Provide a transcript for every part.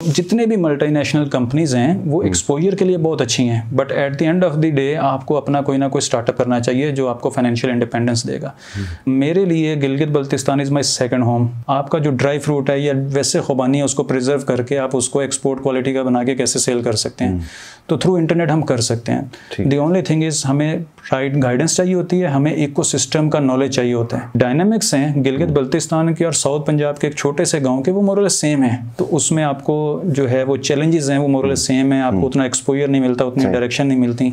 जितने भी multinational companies हैं वो एक्सपोजर के लिए बहुत अच्छी हैं, but at the end of the day आपको अपना कोई ना कोई स्टार्टअप करना चाहिए जो आपको फाइनेंशियल इंडिपेंडेंस देगा। मेरे लिए Gilgit Baltistan is my second home. आपका जो ड्राई फ्रूट है या वैसे खुबानी है उसको प्रिजर्व करके आप उसको एक्सपोर्ट क्वालिटी का बना के कैसे सेल कर सकते हैं, तो थ्रू इंटरनेट हम कर सकते हैं। द ओनली थिंग इज़ हमें राइट गाइडेंस चाहिए होती है, हमें इकोसिस्टम का नॉलेज चाहिए होता है। डायनामिक्स हैं गिलगित बल्तिस्तान के और साउथ पंजाब के एक छोटे से गाँव के, वो मोरलेस सेम है। तो उसमें आपको जो है वो चैलेंजेस हैं वो मोरलेस सेम है। आपको उतना एक्सपोजर नहीं मिलता, उतनी डायरेक्शन नहीं मिलती।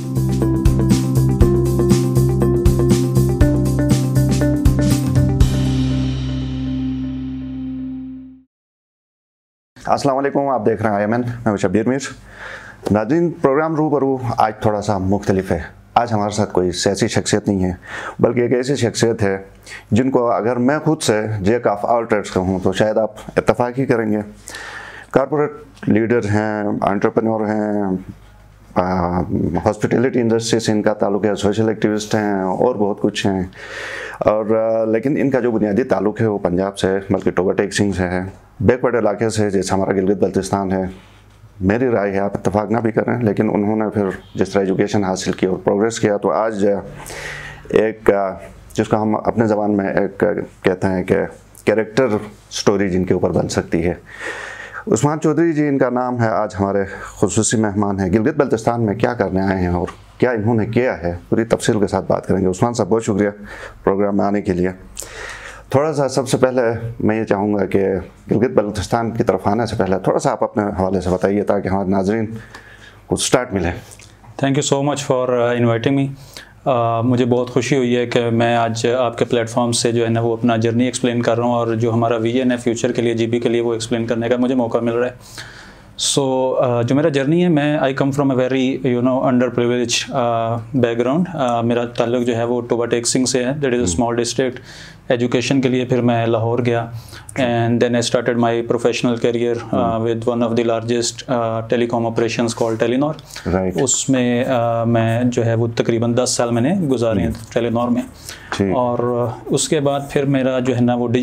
अस्सलाम वालेकुम, आप देख रहे हैं IMN, मैं हूं शब्बीर मीर। नाज़रीन, प्रोग्राम रूबरू आज थोड़ा सा मुख्तलिफ है। आज हमारे साथ कोई सियासी शख्सियत नहीं है, बल्कि एक ऐसी शख्सियत है जिनको अगर मैं खुद से जैक ऑफ ऑल ट्रेड्स कहूँ तो शायद आप इत्तफाक ही करेंगे। कारपोरेट लीडर हैं, एंटरप्रेन्योर हैं, हॉस्पिटैलिटी इंडस्ट्री से इनका ताल्लुक है, सोशल एक्टिविस्ट हैं और बहुत कुछ हैं। और लेकिन इनका जो बुनियादी ताल्लुक है वो पंजाब से, बल्कि टोबा टेक सिंह से है, बैकवर्ड इलाके से, जैसे हमारा गिलगित बल्तिस्तान है। मेरी राय है, आप इत्तफाक ना भी करें, लेकिन उन्होंने फिर जिस तरह एजुकेशन हासिल की और प्रोग्रेस किया, तो आज एक जिसको हम अपने ज़बान में एक कहते हैं कि कैरेक्टर स्टोरी जिनके ऊपर बन सकती है, उस्मान चौधरी जी इनका नाम है। आज हमारे खुसूसी मेहमान हैं। गिलगित बल्तिस्तान में क्या करने आए हैं और क्या इन्होंने किया है, पूरी तफसील के साथ बात करेंगे। उस्मान साहब, बहुत शुक्रिया प्रोग्राम में आने के लिए। थोड़ा सा सबसे पहले मैं ये चाहूँगा कि गिलगित बल्तिस्तान की तरफ आने से पहले थोड़ा सा आप अपने हवाले से बताइए, ताकि हमारे नाजरीन को स्टार्ट मिले। Thank you so much for inviting me. मुझे बहुत खुशी हुई है कि मैं आज आपके प्लेटफॉर्म से जो है ना वो अपना जर्नी एक्सप्लेन कर रहा हूँ, और जो हमारा विजन है फ्यूचर के लिए, GB के लिए, वो एक्सप्लेन करने का मुझे मौका मिल रहा है। जो मेरा जर्नी है, मैं I come from a very under privilege background. मेरा ताल्लुक जो है वो टोबा टेक सिंह से है, that is a small district. Education के लिए फिर मैं लाहौर गया, and then I started my professional career with one of the largest telecom operations called Telenor. उसमें मैं जो है वो तकरीबन 10 साल मैंने गुजारे हैं टेलीनॉर में। और उसके बाद फिर मेरा जो है ना वो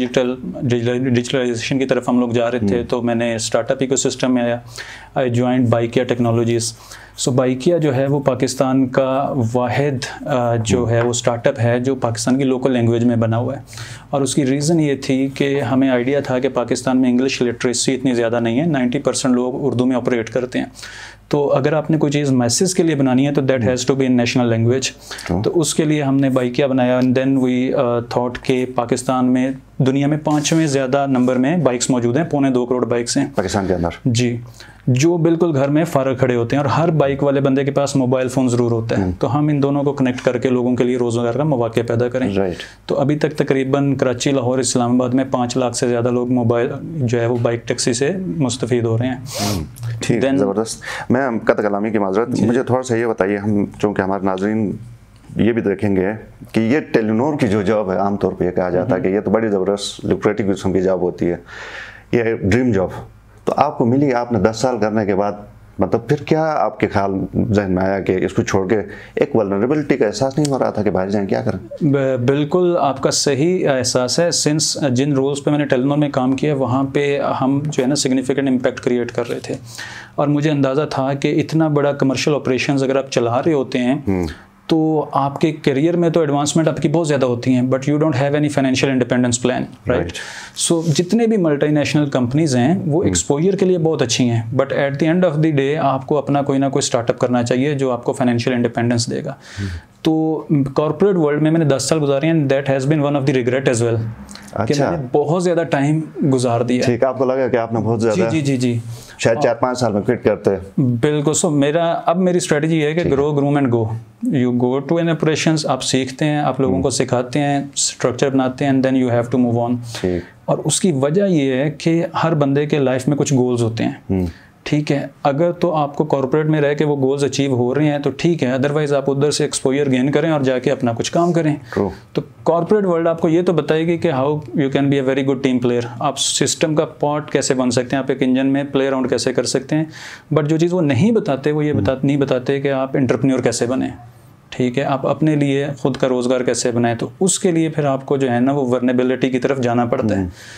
डिजिटलाइजेशन की तरफ हम लोग जा रहे थे, तो मैंने स्टार्टअप इकोसिस्टम में आया। I joined Bykea technologies. So Bykea जो है वो पाकिस्तान का वाहिद जो है वो स्टार्टअप है जो पाकिस्तान की लोकल लैंग्वेज में बना हुआ है। और उसकी रीज़न ये थी कि हमें आइडिया था कि पाकिस्तान में इंग्लिश लिटरेसी इतनी ज़्यादा नहीं है, 90% लोग उर्दू में ऑपरेट करते हैं। तो अगर आपने कोई चीज़ मैसेज के लिए बनानी है तो that has to be in national language. तो उसके लिए हमने बाइकिया बनाया, एंड देन वी थॉट के पाकिस्तान में दुनिया में 5वें ज़्यादा नंबर में बाइक्स मौजूद हैं, 2.25 करोड़ बाइक्स हैं पाकिस्तान के अंदर जी, जो बिल्कुल घर में फारग खड़े होते हैं, और हर बाइक वाले बंदे के पास मोबाइल फ़ोन ज़रूर होता है। तो हम इन दोनों को कनेक्ट करके लोगों के लिए रोज़गार का मौके पैदा करें। तो अभी तक तकरीबन कराची, लाहौर, इस्लामाबाद में 5 लाख से ज़्यादा लोग मोबाइल जो है वो बाइक टैक्सी से मुस्तफ़ीद हो रहे हैं। ठीक है, ज़बरदस्त। मैं कत कलामी की माजरत, मुझे थोड़ा सा ये बताइए, हम चूँकि हमारे नाजरीन ये भी देखेंगे कि ये टेलीनॉर की जो जॉब है, आमतौर पर यह कहा जाता है कि ये तो बड़ी ज़बरदस्त लुक्रेटिव किस्म की जॉब होती है, ये ड्रीम जॉब, तो आपको मिली, आपने 10 साल करने के बाद, मतलब फिर क्या आपके ख्याल जहन में आया कि इसको छोड़ के एक वल्नरेबिलिटी का एहसास नहीं हो रहा था कि बाहर जाएं, क्या करें? बिल्कुल आपका सही एहसास है। सिंस जिन रोल्स पे मैंने टेलीनॉर में काम किया, वहाँ पे हम जो है ना सिग्निफिकेंट इम्पैक्ट क्रिएट कर रहे थे, और मुझे अंदाज़ा था कि इतना बड़ा कमर्शियल ऑपरेशंस अगर आप चला रहे होते हैं तो आपके करियर में तो एडवांसमेंट आपकी बहुत ज़्यादा होती हैं, but you don't have any financial independence plan, right? So जितने भी मल्टीनेशनल कंपनीज हैं वो एक्सपोजर के लिए बहुत अच्छी हैं, but at the end of the day आपको अपना कोई ना कोई स्टार्टअप करना चाहिए जो आपको फाइनेंशियल इंडिपेंडेंस देगा। तो कॉर्पोरेट वर्ल्ड में मैंने 10 साल गुजारे, and that has been one of the regret as well कि मैंने बहुत ज़्यादा टाइम गुजार दिया। ठीक, आपको लगा कि आपने बहुत ज़्यादा जी शायद 4-5 साल में क्विट करते हैं। बिल्कुल। सो मेरी स्ट्रेटजी है कि grow, groom and go. You go to an operations, आप सीखते हैं, आप लोगों को सिखाते हैं, स्ट्रक्चर बनाते हैं, and then you have to move on. और उसकी वजह ये है कि हर बंदे के लाइफ में कुछ गोल्स होते हैं, ठीक है? अगर तो आपको कॉर्पोरेट में रह के वो गोल्स अचीव हो रहे हैं तो ठीक है, अदरवाइज आप उधर से एक्सपोजर गेन करें और जाके अपना कुछ काम करें। तो कॉर्पोरेट वर्ल्ड आपको ये तो बताएगी कि how you can be a very good team player, आप सिस्टम का पार्ट कैसे बन सकते हैं, आप एक इंजन में प्ले अराउंड कैसे कर सकते हैं। बट जो चीज़ वो नहीं बताते, वो ये नहीं बताते कि आप एंटरप्रेन्योर कैसे बने, ठीक है? आप अपने लिए खुद का रोज़गार कैसे बनाएं। तो उसके लिए फिर आपको जो है ना वो वर्नेबिलिटी की तरफ जाना पड़ता है।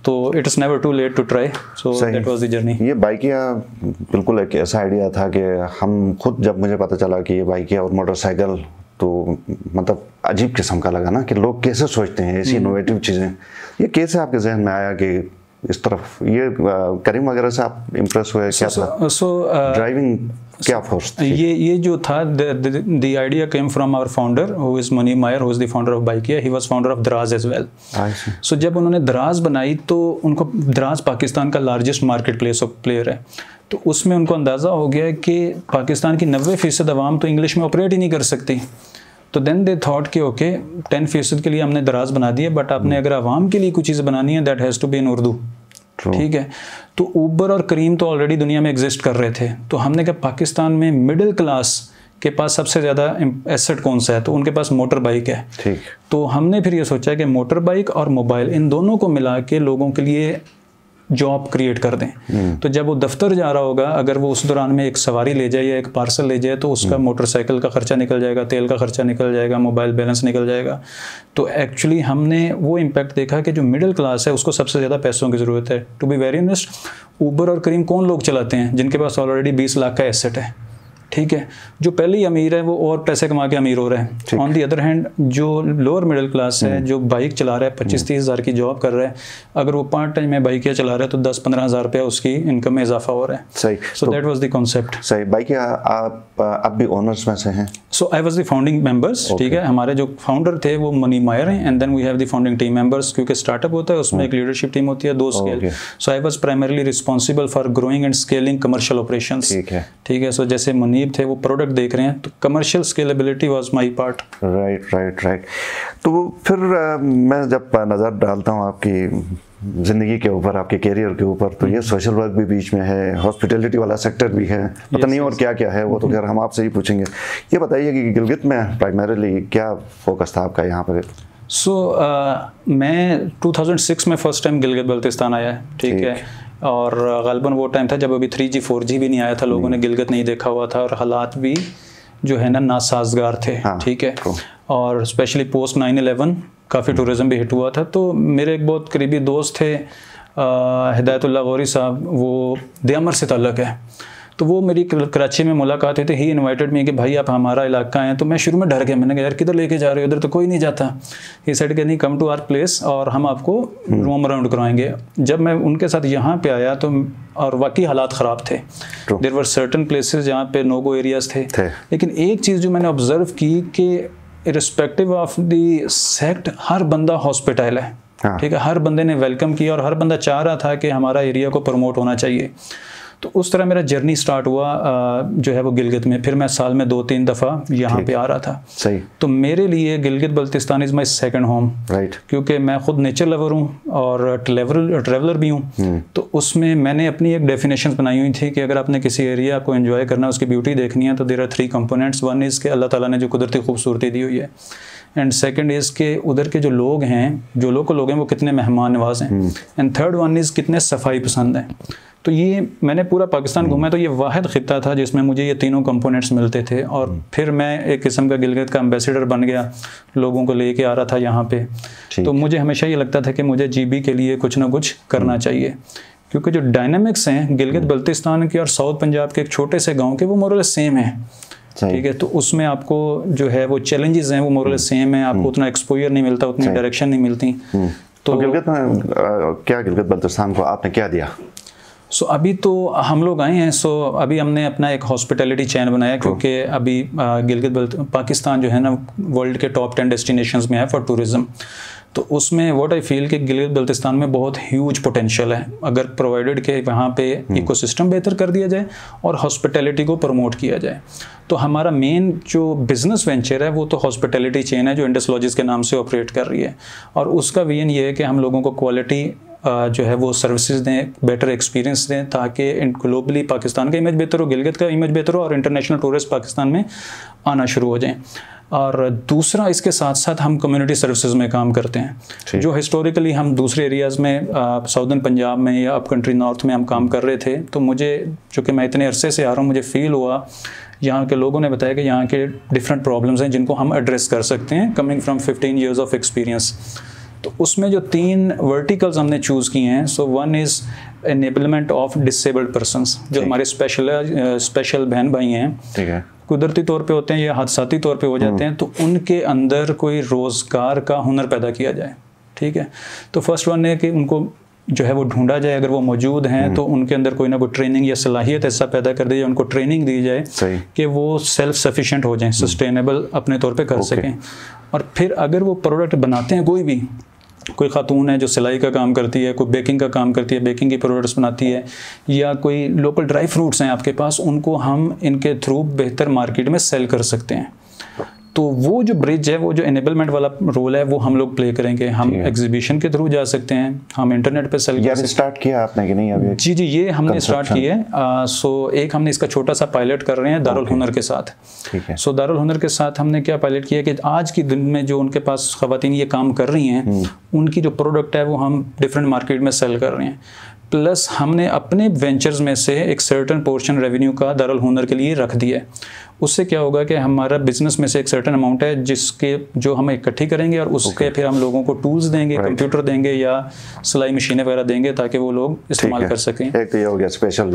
तो it is never too late to try, so that was the journey. ये बाइकिया बिल्कुल एक ऐसा आइडिया था कि हम खुद, जब मुझे पता चला कि ये बाइकिया और मोटरसाइकिल, तो मतलब अजीब किस्म का लगा ना कि लोग कैसे सोचते हैं ऐसी इनोवेटिव चीज़ें। ये कैसे आपके जहन में आया कि इस तरफ ये करीम वगैरह से आप इम्प्रेस हुए? क्या था ड्राइविंग, क्या फोर्स थी? ये जो था, the idea came from our founder who is Munib Mayar, who is the founder of Bykea. He was founder of Daraz as well. सो जब उन्होंने दराज बनाई तो उनको, दराज पाकिस्तान का largest market place of player है, तो उसमें उनको अंदाज़ा हो गया कि पाकिस्तान की 90% आवाम तो इंग्लिश में ऑपरेट ही नहीं कर सकती। तो देन दे थॉट कि ओके 10% के लिए हमने दराज बना दिया, बट आपने अगर आवाम के लिए कुछ चीज़ बनानी है, that has to be in Urdu. ठीक है, तो उबर और करीम तो ऑलरेडी दुनिया में एग्जिस्ट कर रहे थे, तो हमने कहा पाकिस्तान में मिडिल क्लास के पास सबसे ज़्यादा एसेट कौन सा है, तो उनके पास मोटर बाइक है। ठीक। तो हमने फिर ये सोचा कि मोटर बाइक और मोबाइल, इन दोनों को मिला के लोगों के लिए जॉब क्रिएट कर दें। तो जब वो दफ्तर जा रहा होगा, अगर वो उस दौरान में एक सवारी ले जाए या एक पार्सल ले जाए, तो उसका मोटरसाइकिल का खर्चा निकल जाएगा, तेल का खर्चा निकल जाएगा, मोबाइल बैलेंस निकल जाएगा। तो एक्चुअली हमने वो इम्पैक्ट देखा कि जो मिडिल क्लास है उसको सबसे ज़्यादा पैसों की ज़रूरत है। To be very honest, Uber और करीम कौन लोग चलाते हैं जिनके पास ऑलरेडी 20 लाख का एसेट है? ठीक है, जो पहले ही अमीर है वो और पैसे कमा के अमीर हो रहे हैं। ऑन दी अदर हैंड, जो लोअर मिडिल क्लास है, जो बाइक चला रहा है, 25-30 हज़ार की जॉब कर रहा है, अगर वो पार्ट टाइम में बाइक चला रहा है तो 10-15 हज़ार रुपया उसकी इनकम में इजाफा हो रहा है। सही। So that was the concept. सही। बाइकिया आप भी ओनर्स में से हैं? So I was the founding members. ठीक है, हमारे जो फाउंडर थे वो मुनीब मायर हैं, and then we have the founding team members. क्योंकि स्टार्टअप होता है उसमें एक लीडरशिप टीम होती है, 2 scale. So I was primarily responsible for growing and scaling commercial operations. ठीक है, सो जैसे मुनीब थे वो प्रोडक्ट देख रहे हैं, तो commercial scalability was my part. Right. तो फिर मैं जब नज़र डालता हूँ आपकी ज़िंदगी के ऊपर, आपके कैरियर के ऊपर, तो ये सोशल वर्क भी बीच में है, हॉस्पिटैलिटी वाला सेक्टर भी है, पता नहीं और क्या क्या है, वो तो खैर हम आपसे ही पूछेंगे। ये बताइए कि गिलगित में प्राइमरीली क्या फोकस था आपका यहाँ पर? मैं 2006 में फर्स्ट टाइम गिलगित बल्तिस्तान आया है। ठीक है, और ग़ालिबन वो टाइम था जब अभी 3G 4G भी नहीं आया था, लोगों ने गिलगित नहीं देखा हुआ था, और हालात भी जो है ना नासाजगार थे। ठीक है, और स्पेशली पोस्ट 9/11 काफ़ी टूरिज़्म भी हिट हुआ था। तो मेरे एक बहुत करीबी दोस्त थे हिदायतुल्लाह गौरी साहब, वो दयामर से ताल्लुक़ है, तो वो मेरी कराची में मुलाकात हुई थी। ही इनवाइटेड मी कि भाई आप हमारा इलाका हैं। तो मैं शुरू में डर गया, मैंने कहा यार किधर लेके जा रहे हो, इधर तो कोई नहीं जाता। ही सेड कि नहीं, कम टू आवर प्लेस और हम आपको रोम अराउंड करवाएंगे। जब मैं उनके साथ यहाँ पे आया तो, और वाकई हालात ख़राब थे, देयर वर सर्टन प्लेसेस जहाँ पे नो गो एरियाज़ थे। लेकिन एक चीज़ जो मैंने ऑब्जर्व की कि इर्रिस्पेक्टिव ऑफ द सेक्ट, हर बंदा हॉस्पिटल है। ठीक है, हर बंदे ने वेलकम किया और हर बंदा चाह रहा था कि हमारा एरिया को प्रमोट होना चाहिए। तो उस तरह मेरा जर्नी स्टार्ट हुआ जो है वो गिलगित में। फिर मैं साल में 2-3 दफ़ा यहाँ पे आ रहा था। सही। तो मेरे लिए Gilgit Baltistan is my second home. Right. क्योंकि मैं खुद नेचर लवर हूँ और ट्रैवलर भी हूँ। तो उसमें मैंने अपनी एक डेफिनेशन बनाई हुई थी कि अगर आपने किसी एरिया को एंजॉय करना है, उसकी ब्यूटी देखनी है, तो there are 3 components. One is के अल्लाह ताला ने जो कुदरती खूबसूरती दी हुई है, एंड सेकंड इज़ के उधर के जो लोग हैं, जो लोकल लोग हैं, वो कितने मेहमान नवाज हैं, एंड थर्ड वन इज़ कितने सफाई पसंद हैं। तो ये मैंने पूरा पाकिस्तान घूमा, तो ये वाहिद ख़ित्ता था जिसमें मुझे ये तीनों कंपोनेंट्स मिलते थे। और फिर मैं एक किस्म का गिलगित का एम्बेसडर बन गया, लोगों को लेके आ रहा था यहाँ पे। तो मुझे हमेशा ये लगता था कि मुझे GB के लिए कुछ ना कुछ करना चाहिए, क्योंकि जो डायनामिक्स हैं गिलगित बल्तिस्तान के और साउथ पंजाब के एक छोटे से गाँव के, वो मोरलेस सेम है। ठीक है, तो उसमें आपको जो है वो चैलेंजेस हैं वो मोरलेस सेम है, आपको उतना एक्सपोजर नहीं मिलता, उतनी डायरेक्शन नहीं मिलती। तो गिलगित में क्या, गिलगित बल्तिस्तान को आपने क्या दिया? अभी तो हम लोग आए हैं। अभी हमने अपना एक हॉस्पिटैलिटी चैन बनाया, क्योंकि अभी गिलगित पाकिस्तान जो है ना वर्ल्ड के टॉप 10 डेस्टिनेशंस में है फॉर टूरिज़्म। तो उसमें व्हाट आई फील कि गिलगित बल्तिस्तान में बहुत ह्यूज पोटेंशियल है, अगर प्रोवाइडेड के वहाँ पे इकोसिस्टम बेहतर कर दिया जाए और हॉस्पिटैलिटी को प्रमोट किया जाए। तो हमारा मेन जो बिज़नेस वेंचर है वो तो हॉस्पिटैलिटी चेन है, जो इंडस लॉजिस के नाम से ऑपरेट कर रही है। और उसका विजन ये है कि हम लोगों को क्वालिटी जो है वो सर्विसेज दें, बेटर एक्सपीरियंस दें, ताकि ग्लोबली पाकिस्तान का इमेज बेहतर हो, गिलगित का इमेज बेहतर हो, और इंटरनेशनल टूरिस्ट पाकिस्तान में आना शुरू हो जाएं। और दूसरा, इसके साथ साथ हम कम्युनिटी सर्विसेज में काम करते हैं, जो हिस्टोरिकली हम दूसरे एरियाज़ में साउदर्न पंजाब में या अप कंट्री नॉर्थ में हम काम कर रहे थे। तो मुझे, चूँकि मैं इतने अरसे से आ रहा हूँ, मुझे फील हुआ, यहाँ के लोगों ने बताया कि यहाँ के डिफरेंट प्रॉब्लम्स हैं जिनको हम एड्रेस कर सकते हैं, coming from 15 years of experience. तो उसमें जो 3 वर्टिकल्स हमने चूज़ किए हैं, so one is enablement of disabled persons, जो हमारे स्पेशल बहन भाई हैं, ठीक है, कुदरती तौर पे होते हैं या हादसाती तौर पे हो जाते हैं, तो उनके अंदर कोई रोज़गार का हुनर पैदा किया जाए। ठीक है, तो फर्स्ट वन है कि उनको जो है वो ढूंढा जाए, अगर वो मौजूद हैं तो उनके अंदर कोई ना कोई ट्रेनिंग या सलाहियत ऐसा पैदा कर दी जाए, उनको ट्रेनिंग दी जाए कि वो सेल्फ सफिशिएंट हो जाएं, सस्टेनेबल अपने तौर पे कर सकें। और फिर अगर वो प्रोडक्ट बनाते हैं, कोई खातून है जो सिलाई का काम करती है, कोई बेकिंग का काम करती है, बेकिंग की प्रोडक्ट्स बनाती है, या कोई लोकल ड्राई फ्रूट्स हैं आपके पास, उनको हम इनके थ्रू बेहतर मार्केट में सेल कर सकते हैं। तो वो जो ब्रिज है, वो जो एनेबलमेंट वाला रोल है, वो हम लोग प्ले करेंगे। हम एग्जीबिशन के थ्रू जा सकते हैं, हम इंटरनेट पे सेल कर सकते हैं। स्टार्ट किया आपने कि नहीं अभी? जी, ये हमने स्टार्ट किया है। सो एक हमने इसका छोटा सा पायलट कर रहे हैं दारुल हुनर के साथ। ठीक है। सो दारुल हुनर के साथ हमने क्या पायलट किया कि आज की दिन में जो उनके पास खवातीन ये काम कर रही हैं, उनकी जो प्रोडक्ट है वो हम डिफरेंट मार्केट में सेल कर रहे हैं। प्लस हमने अपने वेंचर्स में से एक सर्टेन पोर्शन रेवेन्यू का दारुल हुनर के लिए रख दिया है। उससे क्या होगा कि हमारा बिजनेस में से एक सर्टेन अमाउंट है जिसके जो हम इकट्ठी करेंगे, और उसके फिर हम लोगों को टूल्स देंगे, कंप्यूटर देंगे या सिलाई मशीनें वगैरह देंगे, ताकि वो लोग इस्तेमाल कर सकें। एक तो ये हो गया स्पेशल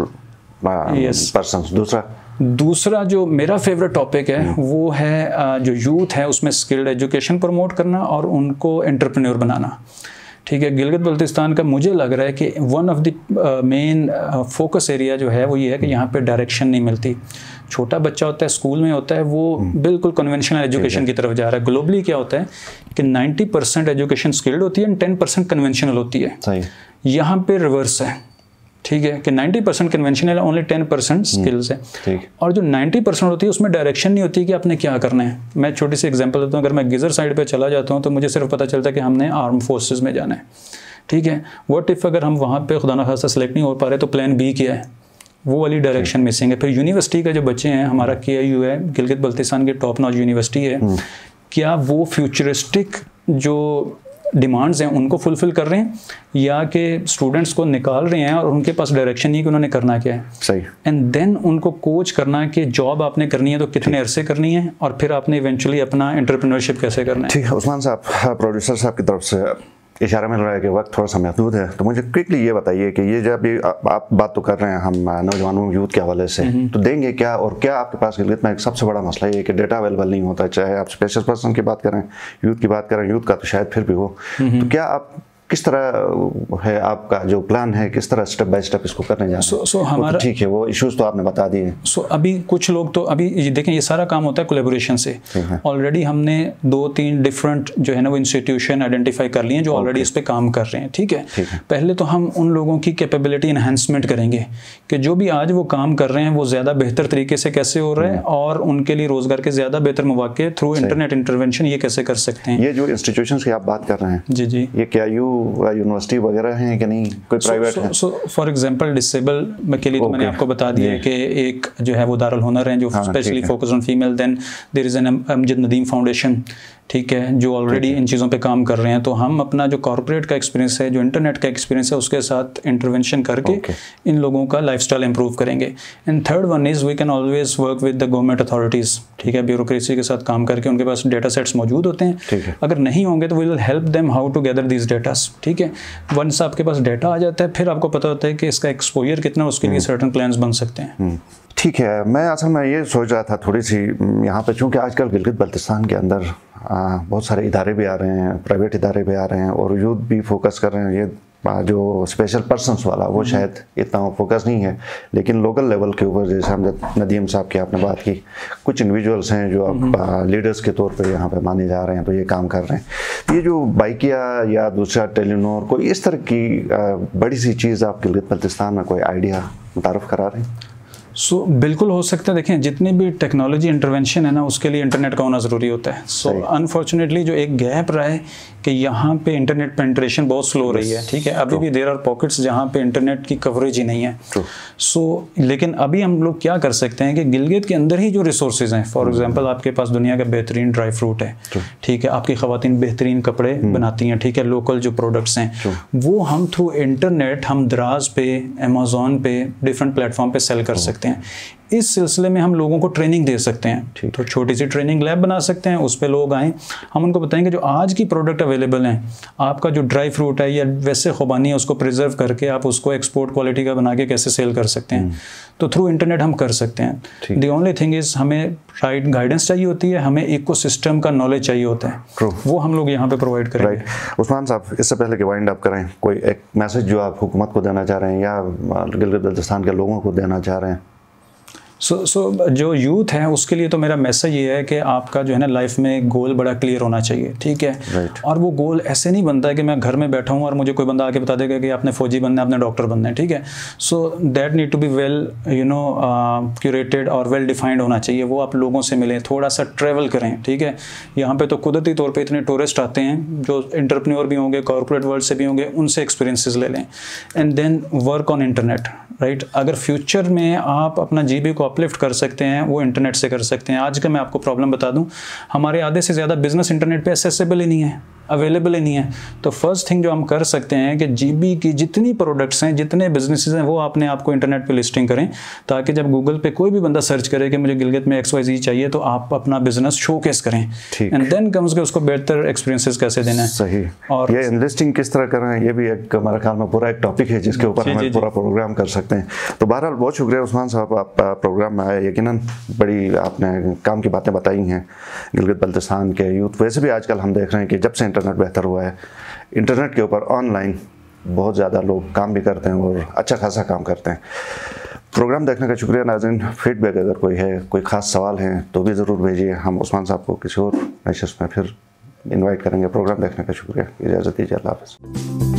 पर्सन। दूसरा जो मेरा फेवरेट टॉपिक है वो है जो यूथ है उसमें स्किल्ड एजुकेशन प्रमोट करना और उनको एंटरप्रेन्योर बनाना। ठीक है, गिलगित बल्तिस्तान का मुझे लग रहा है कि one of the main focus area जो है वो ये है कि यहाँ पे डायरेक्शन नहीं मिलती। छोटा बच्चा होता है, स्कूल में होता है, वो बिल्कुल कन्वेंशनल एजुकेशन की तरफ जा रहा है। ग्लोबली क्या होता है कि 90% एजुकेशन स्किल्ड होती है और 10% कन्वेंशनल होती है। यहाँ पे रिवर्स है। ठीक है, कि 90% कन्वेंशनल है, ओनली 10% स्किल्स है। और जो 90% होती है उसमें डायरेक्शन नहीं होती कि आपने क्या करना है। मैं छोटी सी एग्जांपल देता हूँ, अगर मैं गिजर साइड पे चला जाता हूँ तो मुझे सिर्फ पता चलता है कि हमने आर्म फोर्सेस में जाना है। ठीक है, व्हाट इफ अगर हम वहाँ पे खुदा न खास्ता सेलेक्ट नहीं हो पा रहे तो प्लान बी क्या है, वो वाली डायरेक्शन मिसिंग है। फिर यूनिवर्सिटी का जो बच्चे हैं, हमारा KIU है, गिलगित बल्तिस्तान की टॉप नॉच यूनिवर्सिटी है, क्या वो फ्यूचरिस्टिक जो डिमांड्स हैं उनको फुलफिल कर रहे हैं, या कि स्टूडेंट्स को निकाल रहे हैं और उनके पास डायरेक्शन नहीं कि उन्होंने करना क्या है। सही। एंड देन उनको कोच करना कि जॉब आपने करनी है तो कितने अरसे करनी है, और फिर आपने इवेंचुअली अपना एंटरप्रेन्योरशिप कैसे करना है। ठीक है उस्मान साहब, प्रोड्यूसर साहब की तरफ से इशारा मिल रहा है कि वक्त थोड़ा सा महदूद है, तो मुझे क्विकली ये बताइए कि ये जब आप बात तो कर रहे हैं हम नौजवानों यूथ के हवाले से, तो देंगे क्या, और क्या आपके पास गिलगित में एक सबसे बड़ा मसला ये है कि डेटा अवेलेबल नहीं होता, चाहे आप स्पेशल पर्सन की बात करें, यूथ की बात करें, यूथ का तो शायद फिर भी हो, तो क्या आप किस तरह है आपका जो प्लान है, किस तरह स्टेप बाय स्टेप इसको करने जा रहे हैं? हमारा ठीक है, वो इश्यूज तो आपने बता दिए। अभी कुछ लोग तो अभी देखें, ये सारा काम होता है कोलैबोरेशन से। ऑलरेडी हमने 2-3 डिफरेंट जो है ना वो इंस्टीट्यूशन आइडेंटिफाई कर लिए हैं जो ऑलरेडी इस पे काम कर रहे हैं। ठीक है, पहले तो हम उन लोगों की कैपेबिलिटी इन्हांसमेंट करेंगे कि जो भी आज वो काम कर रहे हैं वो ज़्यादा बेहतर तरीके से कैसे हो रहा है, और उनके लिए रोजगार के ज़्यादा बेहतर मौके थ्रू इंटरनेट इंटरवेंशन ये कैसे कर सकते हैं। ये जो इंस्टीट्यूशन की आप बात कर रहे हैं, जी जी, ये क्या यूनिवर्सिटी वगैरह हैं कि नहीं, कोई प्राइवेट है? फॉर एग्जांपल डिसेबल के लिए तो मैंने आपको बता दिया कि एक जो है वो दारुल हुनर है जो specially focus on female, then there is an Amjad Nadeem foundation, ठीक है, जो ऑलरेडी इन चीज़ों पे काम कर रहे हैं। तो हम अपना जो कॉर्पोरेट का एक्सपीरियंस है, जो इंटरनेट का एक्सपीरियंस है, उसके साथ इंटरवेंशन करके इन लोगों का लाइफस्टाइल इंप्रूव करेंगे। And third one is we can always work with the government authorities. ठीक है, ब्यूरोक्रेसी के साथ काम करके उनके पास डेटा सेट्स मौजूद होते हैं, अगर नहीं होंगे तो we will help them how to gather these datas. ठीक है, वंस आपके पास डेटा आ जाता है फिर आपको पता होता है कि इसका एक्सपोजर कितना, उसके लिए सर्टेन प्लान्स बन सकते हैं। ठीक है, मैं असल में ये सोच रहा था थोड़ी सी यहाँ पे, चूँकि आजकल गिलगित बल्तिस्तान के अंदर बहुत सारे इदारे भी आ रहे हैं, प्राइवेट इदारे भी आ रहे हैं, और यूथ भी फोकस कर रहे हैं। ये जो स्पेशल पर्सन्स वाला वो शायद इतना फोकस नहीं है, लेकिन लोकल लेवल के ऊपर जैसे हम नदीम साहब की आपने बात की, कुछ इंडिविजुअल्स हैं जो अब लीडर्स के तौर पे यहाँ पे माने जा रहे हैं, तो ये काम कर रहे हैं। ये जो बाइकिया या दूसरा टेलीनॉर, कोई इस तरह की बड़ी सी चीज़ आप गिलगित बल्तिस्तान में कोई आइडिया मुतारफ़ करा रहे हैं? बिल्कुल हो सकता है। देखें, जितनी भी टेक्नोलॉजी इंटरवेंशन है ना, उसके लिए इंटरनेट का होना ज़रूरी होता है। अनफॉर्चुनेटली जो एक गैप रहा है कि यहाँ पे इंटरनेट पेनिट्रेशन बहुत स्लो रही है। ठीक है, अभी भी देयर आर पॉकेट्स जहाँ पे इंटरनेट की कवरेज ही नहीं है। लेकिन अभी हम लोग क्या कर सकते हैं कि गिलगित के अंदर ही जो रिसोर्सेज हैं, फॉर एग्जांपल आपके पास दुनिया का बेहतरीन ड्राई फ्रूट है, ठीक है, आपकी ख़वातीन बेहतरीन कपड़े बनाती हैं, ठीक है, लोकल जो प्रोडक्ट्स हैं वो हम थ्रू इंटरनेट हम दराज पे, अमेज़ॉन पे, डिफरेंट प्लेटफॉर्म पे सेल कर सकते हैं। इस सिलसिले में हम लोगों को ट्रेनिंग दे सकते हैं। तो छोटी सी ट्रेनिंग लैब बना सकते हैं, उस पर लोग आएँ, हम उनको बताएंगे जो आज की प्रोडक्ट अवेलेबल हैं, आपका जो ड्राई फ्रूट है या वैसे खुबानी है उसको प्रिजर्व करके आप उसको एक्सपोर्ट क्वालिटी का बना के कैसे सेल कर सकते हैं। तो थ्रू इंटरनेट हम कर सकते हैं। द ओनली थिंग इज़ हमें राइट गाइडेंस चाहिए होती है, हमें इकोसिस्टम का नॉलेज चाहिए होता है, वो हम लोग यहाँ पे प्रोवाइड करेंगे। राइट। उस्मान साहब, इससे पहले कि वाइंड अप करें, कोई एक मैसेज जो आप हुकूमत को देना चाह रहे हैं या गिलगित बल्तिस्तान के लोगों को देना चाह रहे हैं? सो जो यूथ है उसके लिए तो मेरा मैसेज ये है कि आपका जो है ना लाइफ में गोल बड़ा क्लियर होना चाहिए, ठीक है। Right. और वो गोल ऐसे नहीं बनता है कि मैं घर में बैठा हूँ और मुझे कोई बंदा आके बता देगा कि आपने फौजी बनना है, आपने डॉक्टर बनना है, ठीक है। So that need to be well curated और वेल डिफाइंड होना चाहिए। वो आप लोगों से मिलें, थोड़ा सा ट्रैवल करें, ठीक है। यहाँ पे तो कुदरती तौर पर इतने टूरिस्ट आते हैं जो इंटरप्रेन्योर भी होंगे, कॉर्पोरेट वर्ल्ड से भी होंगे, उनसे एक्सपीरियंसेस ले लें and then work on internet, right. अगर फ्यूचर में आप अपना जीबी को अपलिफ्ट कर सकते हैं, वो इंटरनेट से कर सकते हैं। आज का मैं आपको प्रॉब्लम बता दूं, हमारे आधे से ज़्यादा बिजनेस इंटरनेट पे एक्सेसिबल ही नहीं है, अवेलेबल ही नहीं है। तो फर्स्ट थिंग जो हम कर सकते हैं कि जीबी की जितनी प्रोडक्ट्स हैं, जितने बिजनेसेस हैं, वो अपने आप को इंटरनेट पे लिस्टिंग करें, ताकि जब गूगल पे कोई भी बंदा सर्च करे कि मुझे गिलगित में XYZ चाहिए, तो आप अपना बिजनेस शोकेस करें एंड देन कम्स के उसको बेहतर एक्सपीरियंसेस कैसे देना है। सही। और ये इन्वेस्टिंग किस तरह करें, ये भी एक हमारे ख्याल में पूरा एक टॉपिक है जिसके ऊपर हम पूरा प्रोग्राम कर सकते हैं। तो बहरहाल बहुत शुक्रिया उस्मान साहब, आप प्रोग्राम में आए। यकीनन बड़ी आपने काम की बातें बताई हैं गिलगित बल्तिस्तान के यूथ। वैसे भी आजकल हम देख रहे हैं कि जब से इंटरनेट बेहतर हुआ है, इंटरनेट के ऊपर ऑनलाइन बहुत ज़्यादा लोग काम भी करते हैं और अच्छा खासा काम करते हैं। प्रोग्राम देखने का शुक्रिया नाज़रीन। फीडबैक अगर कोई है, कोई ख़ास सवाल हैं तो भी ज़रूर भेजिए। हम उस्मान साहब को किसी और नशिस्त में फिर इनवाइट करेंगे। प्रोग्राम देखने का शुक्रिया, इजाज़त दीजिए, अल्लाह हाफ़िज़।